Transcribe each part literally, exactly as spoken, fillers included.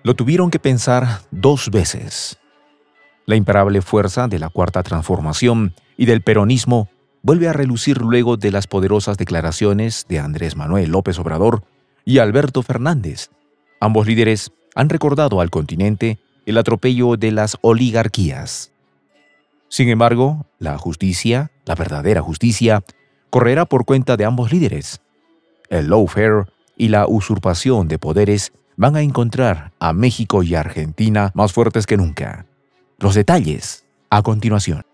Lo tuvieron que pensar dos veces. La imparable fuerza de la Cuarta Transformación y del peronismo vuelve a relucir luego de las poderosas declaraciones de Andrés Manuel López Obrador y Alberto Fernández. Ambos líderes han recordado al continente el atropello de las oligarquías. Sin embargo, la justicia, la verdadera justicia, correrá por cuenta de ambos líderes. El lawfare y la usurpación de poderes van a encontrar a México y a Argentina más fuertes que nunca. Los detalles a continuación.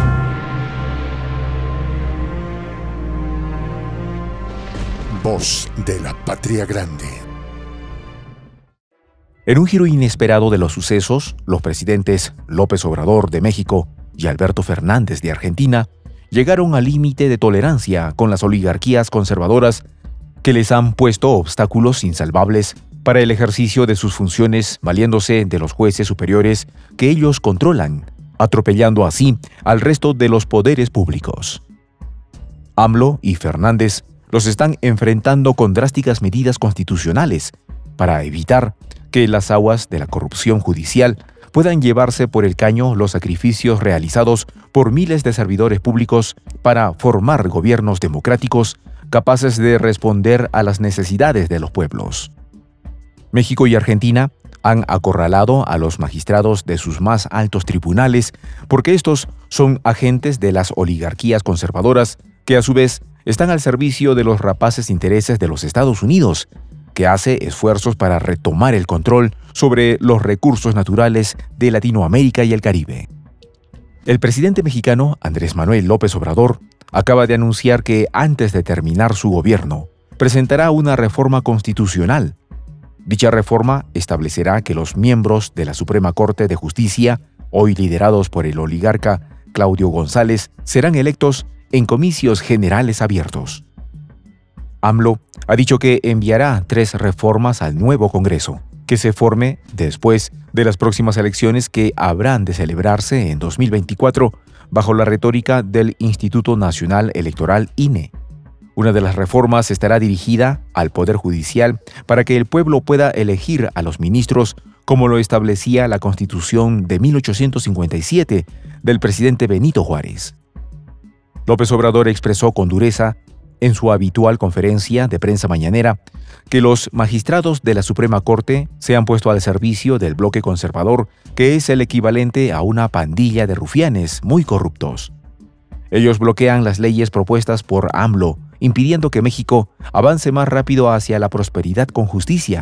Voz de la Patria Grande. En un giro inesperado de los sucesos, los presidentes López Obrador de México y Alberto Fernández de Argentina llegaron al límite de tolerancia con las oligarquías conservadoras que les han puesto obstáculos insalvables para el ejercicio de sus funciones, valiéndose de los jueces superiores que ellos controlan, atropellando así al resto de los poderes públicos. AMLO y Fernández los están enfrentando con drásticas medidas constitucionales para evitar que las aguas de la corrupción judicial puedan llevarse por el caño los sacrificios realizados por miles de servidores públicos para formar gobiernos democráticos capaces de responder a las necesidades de los pueblos. México y Argentina han acorralado a los magistrados de sus más altos tribunales porque estos son agentes de las oligarquías conservadoras que a su vez están al servicio de los rapaces intereses de los Estados Unidos, que hace esfuerzos para retomar el control sobre los recursos naturales de Latinoamérica y el Caribe. El presidente mexicano Andrés Manuel López Obrador acaba de anunciar que antes de terminar su gobierno, presentará una reforma constitucional. Dicha reforma establecerá que los miembros de la Suprema Corte de Justicia, hoy liderados por el oligarca Claudio González, serán electos en comicios generales abiertos. AMLO ha dicho que enviará tres reformas al nuevo Congreso, que se forme después de las próximas elecciones que habrán de celebrarse en dos mil veinticuatro bajo la retórica del Instituto Nacional Electoral I N E. Una de las reformas estará dirigida al Poder Judicial para que el pueblo pueda elegir a los ministros como lo establecía la Constitución de mil ochocientos cincuenta y siete del presidente Benito Juárez. López Obrador expresó con dureza en su habitual conferencia de prensa mañanera que los magistrados de la Suprema Corte se han puesto al servicio del bloque conservador, que es el equivalente a una pandilla de rufianes muy corruptos. Ellos bloquean las leyes propuestas por AMLO, impidiendo que México avance más rápido hacia la prosperidad con justicia.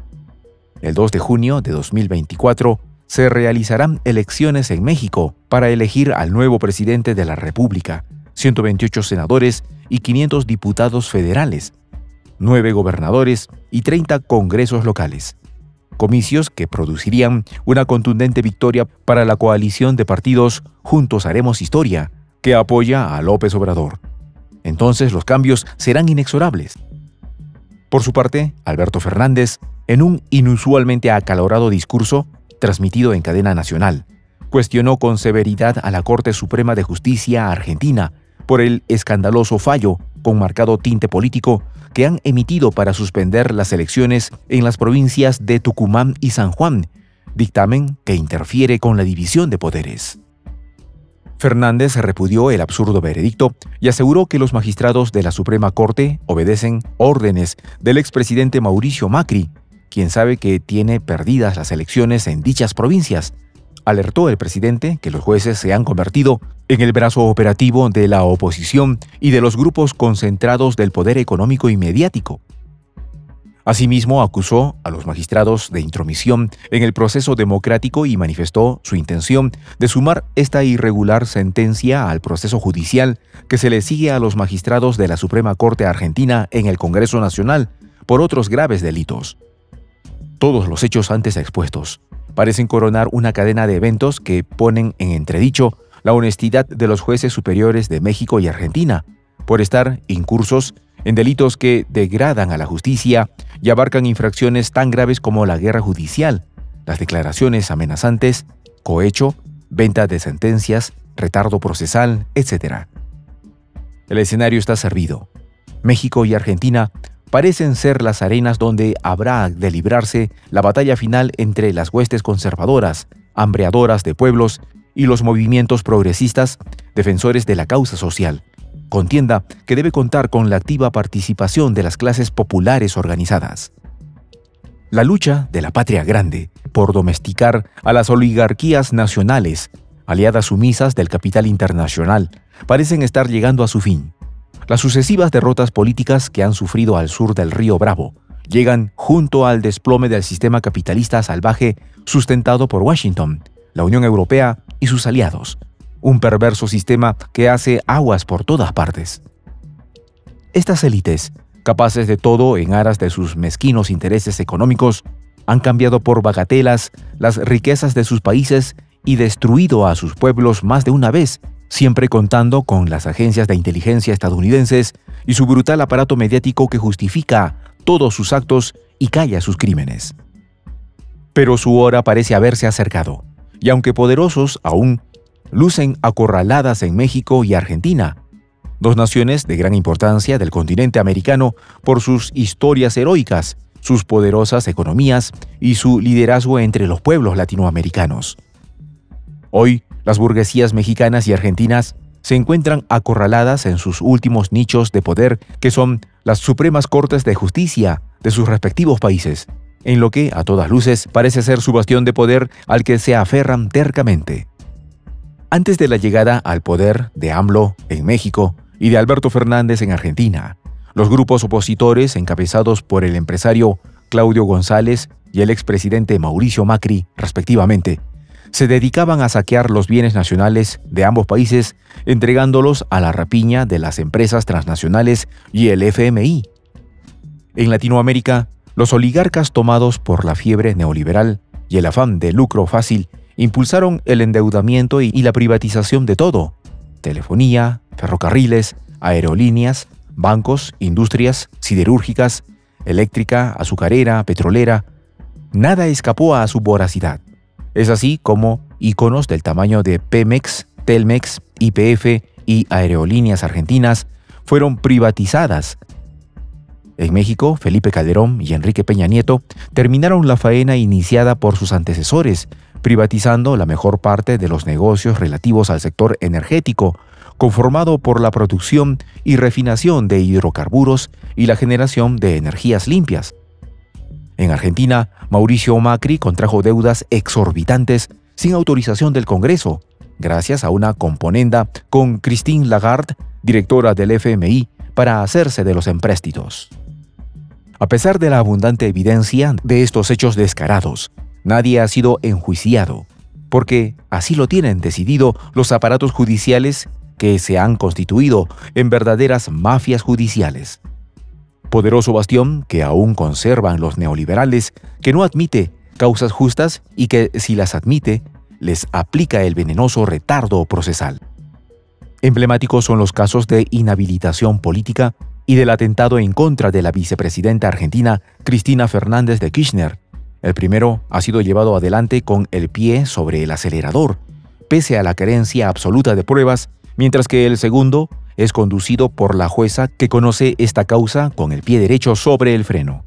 El dos de junio de dos mil veinticuatro se realizarán elecciones en México para elegir al nuevo presidente de la República, ciento veintiocho senadores y quinientos diputados federales, nueve gobernadores y treinta congresos locales. Comicios que producirían una contundente victoria para la coalición de partidos Juntos Haremos Historia, que apoya a López Obrador. Entonces los cambios serán inexorables. Por su parte, Alberto Fernández, en un inusualmente acalorado discurso transmitido en cadena nacional, cuestionó con severidad a la Corte Suprema de Justicia argentina por el escandaloso fallo con marcado tinte político que han emitido para suspender las elecciones en las provincias de Tucumán y San Juan, dictamen que interfiere con la división de poderes. Fernández repudió el absurdo veredicto y aseguró que los magistrados de la Suprema Corte obedecen órdenes del expresidente Mauricio Macri, quien sabe que tiene perdidas las elecciones en dichas provincias. Alertó el presidente que los jueces se han convertido en el brazo operativo de la oposición y de los grupos concentrados del poder económico y mediático. Asimismo, acusó a los magistrados de intromisión en el proceso democrático y manifestó su intención de sumar esta irregular sentencia al proceso judicial que se le sigue a los magistrados de la Suprema Corte Argentina en el Congreso Nacional por otros graves delitos. Todos los hechos antes expuestos parecen coronar una cadena de eventos que ponen en entredicho la honestidad de los jueces superiores de México y Argentina, por estar incursos en delitos que degradan a la justicia y abarcan infracciones tan graves como la guerra judicial, las declaraciones amenazantes, cohecho, venta de sentencias, retardo procesal, etcétera. El escenario está servido. México y Argentina parecen ser las arenas donde habrá de librarse la batalla final entre las huestes conservadoras, hambreadoras de pueblos, y los movimientos progresistas, defensores de la causa social. Contienda que debe contar con la activa participación de las clases populares organizadas. La lucha de la patria grande por domesticar a las oligarquías nacionales, aliadas sumisas del capital internacional, parecen estar llegando a su fin. Las sucesivas derrotas políticas que han sufrido al sur del río Bravo llegan junto al desplome del sistema capitalista salvaje sustentado por Washington, la Unión Europea y sus aliados, un perverso sistema que hace aguas por todas partes. Estas élites, capaces de todo en aras de sus mezquinos intereses económicos, han cambiado por bagatelas las riquezas de sus países y destruido a sus pueblos más de una vez, siempre contando con las agencias de inteligencia estadounidenses y su brutal aparato mediático que justifica todos sus actos y calla sus crímenes. Pero su hora parece haberse acercado, y aunque poderosos aún, lucen acorraladas en México y Argentina, dos naciones de gran importancia del continente americano por sus historias heroicas, sus poderosas economías y su liderazgo entre los pueblos latinoamericanos. Hoy, las burguesías mexicanas y argentinas se encuentran acorraladas en sus últimos nichos de poder, que son las supremas cortes de justicia de sus respectivos países, en lo que, a todas luces, parece ser su bastión de poder al que se aferran tercamente. Antes de la llegada al poder de AMLO en México y de Alberto Fernández en Argentina, los grupos opositores, encabezados por el empresario Claudio González y el expresidente Mauricio Macri, respectivamente, se dedicaban a saquear los bienes nacionales de ambos países, entregándolos a la rapiña de las empresas transnacionales y el F M I. En Latinoamérica, los oligarcas tomados por la fiebre neoliberal y el afán de lucro fácil impulsaron el endeudamiento y la privatización de todo: telefonía, ferrocarriles, aerolíneas, bancos, industrias siderúrgicas, eléctrica, azucarera, petrolera. Nada escapó a su voracidad. Es así como íconos del tamaño de Pemex, Telmex, Y P F y Aerolíneas Argentinas fueron privatizadas. En México, Felipe Calderón y Enrique Peña Nieto terminaron la faena iniciada por sus antecesores, privatizando la mejor parte de los negocios relativos al sector energético, conformado por la producción y refinación de hidrocarburos y la generación de energías limpias. En Argentina, Mauricio Macri contrajo deudas exorbitantes sin autorización del Congreso, gracias a una componenda con Christine Lagarde, directora del F M I, para hacerse de los empréstitos. A pesar de la abundante evidencia de estos hechos descarados, nadie ha sido enjuiciado, porque así lo tienen decidido los aparatos judiciales que se han constituido en verdaderas mafias judiciales. Poderoso bastión que aún conservan los neoliberales, que no admite causas justas y que, si las admite, les aplica el venenoso retardo procesal. Emblemáticos son los casos de inhabilitación política y del atentado en contra de la vicepresidenta argentina Cristina Fernández de Kirchner. El primero ha sido llevado adelante con el pie sobre el acelerador, pese a la carencia absoluta de pruebas, mientras que el segundo es conducido por la jueza que conoce esta causa con el pie derecho sobre el freno.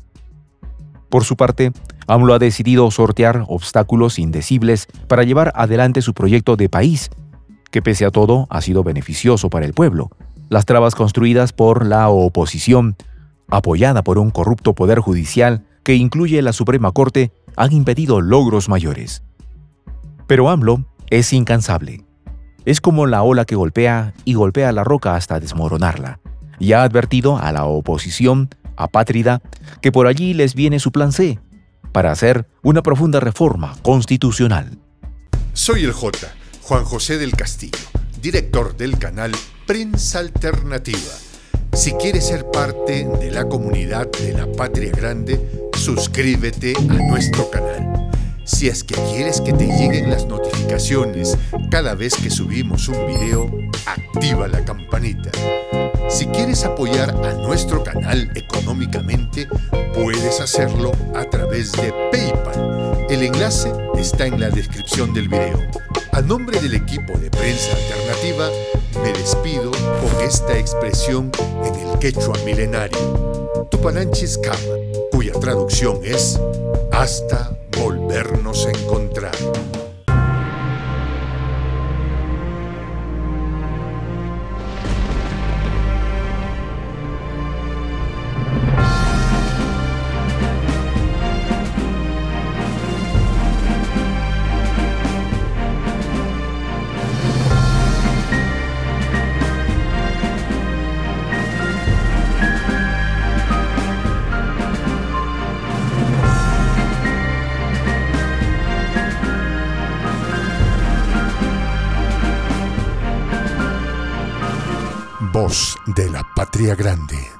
Por su parte, AMLO ha decidido sortear obstáculos indecibles para llevar adelante su proyecto de país, que pese a todo ha sido beneficioso para el pueblo. Las trabas construidas por la oposición, apoyada por un corrupto poder judicial que incluye la Suprema Corte, han impedido logros mayores. Pero AMLO es incansable. Es como la ola que golpea y golpea la roca hasta desmoronarla, y ha advertido a la oposición apátrida que por allí les viene su plan C, para hacer una profunda reforma constitucional. Soy el J, Juan José del Castillo, director del canal Prensa Alternativa. Si quieres ser parte de la comunidad de la Patria Grande, suscríbete a nuestro canal. Si es que quieres que te lleguen las notificaciones cada vez que subimos un video, activa la campanita. Si quieres apoyar a nuestro canal económicamente, puedes hacerlo a través de PayPal. El enlace está en la descripción del video. A nombre del equipo de Prensa Alternativa, me despido con esta expresión en el quechua milenario. Tupananchis Kama, cuya traducción es hasta volvernos a encontrar. Voz de la Patria Grande.